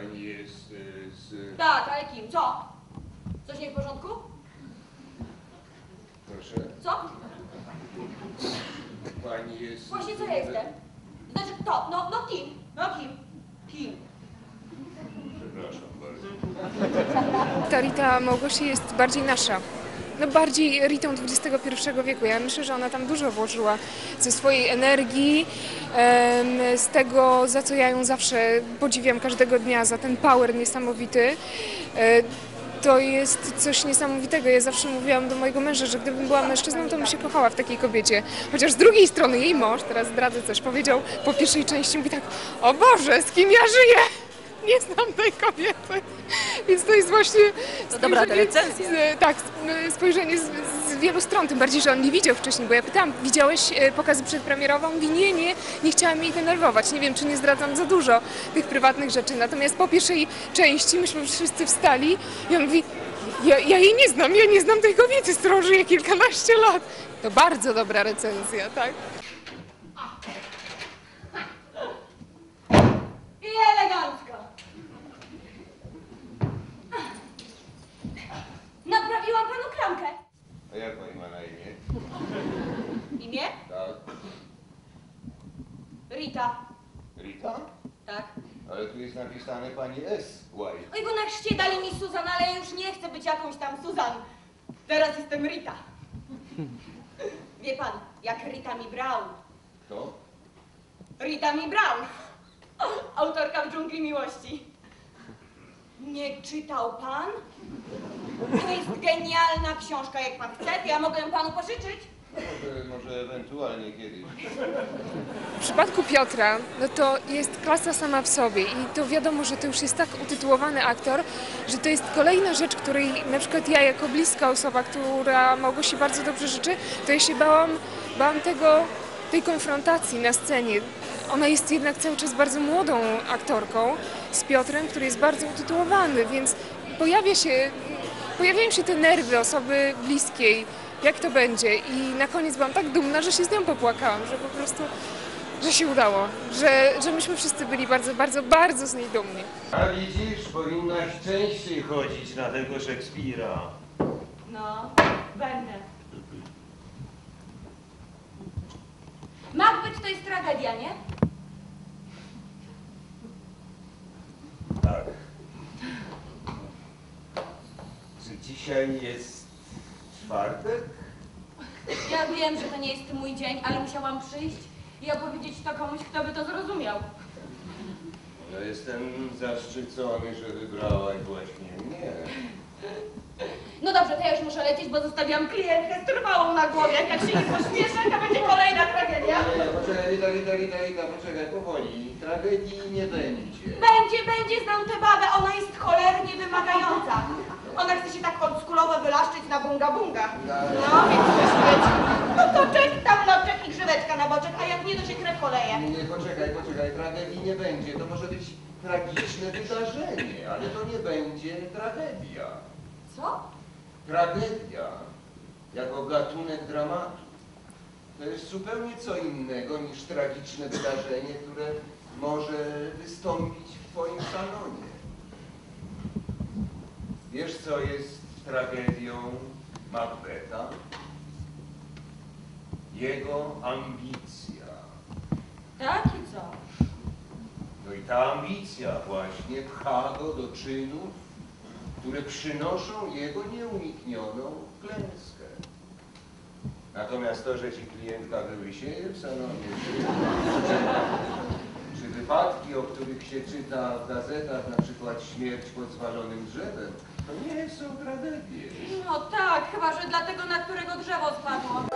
pani jest z... Tak, ale kim? Co? Coś nie w porządku? Proszę? Co? Pani jest... Właśnie co ja jestem? Znaczy kto? No kim? No kim? Kim? Przepraszam bardzo. Ta Rita Małgosi jest bardziej nasza. No bardziej Ritą XXI wieku. Ja myślę, że ona tam dużo włożyła ze swojej energii, z tego, za co ja ją zawsze podziwiam każdego dnia, za ten power niesamowity. To jest coś niesamowitego. Ja zawsze mówiłam do mojego męża, że gdybym była mężczyzną, to bym się kochała w takiej kobiecie. Chociaż z drugiej strony jej mąż, teraz zdradzę coś, powiedział po pierwszej części, mówi tak: o Boże, z kim ja żyję? Nie znam tej kobiety. Więc to jest właśnie To dobra recenzja. Spojrzenie z wielu stron, tym bardziej, że on nie widział wcześniej, bo ja pytałam, widziałeś pokazy przedpremierowe? On mówi, nie chciałam jej denerwować. Nie wiem, czy nie zdradzam za dużo tych prywatnych rzeczy. Natomiast po pierwszej części myśmy wszyscy wstali i on mówi, ja jej nie znam tej kobiety, z którą żyję kilkanaście lat. To bardzo dobra recenzja, tak? I elegancko. Naprawiłam panu klamkę. A jak pani ma na imię? Imię? Tak. Rita. Rita? Tak. Ale tu jest napisane pani S. White. Oj, bo na chrzcie dali mi Suzan, ale ja już nie chcę być jakąś tam Suzan. Teraz jestem Rita. Wie pan, jak Rita Mi Brown. Kto? Rita Mi Brown. Autorka w dżungli miłości. Nie czytał pan? To jest genialna książka, jak pan chce, to ja mogę ją panu pożyczyć. Może ewentualnie kiedyś. W przypadku Piotra, no to jest klasa sama w sobie i to wiadomo, że to już jest tak utytułowany aktor, że to jest kolejna rzecz, której na przykład ja jako bliska osoba, która Małgosi bardzo dobrze życzy, to ja się bałam tej konfrontacji na scenie. Ona jest jednak cały czas bardzo młodą aktorką z Piotrem, który jest bardzo utytułowany, więc pojawiają się te nerwy osoby bliskiej, jak to będzie. I na koniec byłam tak dumna, że się z nią popłakałam, że po prostu, że się udało, że myśmy wszyscy byli bardzo, bardzo, bardzo z niej dumni. A widzisz, powinnaś częściej chodzić na tego Szekspira. No, będę. Macbeth to jest tragedia, nie? Tak. Czy dzisiaj jest czwartek? Ja wiem, że to nie jest mój dzień, ale musiałam przyjść i opowiedzieć to komuś, kto by to zrozumiał. Ja jestem zaszczycony, że wybrałaś właśnie mnie. No dobrze, to ja już muszę lecieć, bo zostawiłam klientkę z trwałą na głowie. Jak się nie pośpieszę, to będzie kolejna tragedia. Poczekaj, Rita, poczekaj, powoli. Tragedii nie będzie. Będzie, znam tę babę, ona jest cholernie wymagająca. Ona chce się tak oldschoolowo wylaszczyć na bunga. No, więc chcesz mieć noczek, tam noczek i grzyweczka na boczek, a jak nie, to się krew poleje. Nie, poczekaj, tragedii nie będzie. To może być tragiczne wydarzenie, ale to nie będzie tragedia. Co? Tragedia, jako gatunek dramatu, to jest zupełnie co innego niż tragiczne wydarzenie, które może wystąpić w twoim salonie. Wiesz, co jest tragedią Macbetha? Jego ambicja. Tak i co? No i ta ambicja właśnie pcha go do czynów, które przynoszą jego nieuniknioną klęskę. Natomiast to, że ci klientka wyłysieje w salonie, czy wypadki, o których się czyta w gazetach, na przykład śmierć pod zwalonym drzewem, to nie są tragedie. No tak, chyba że dlatego, na którego drzewo spadło.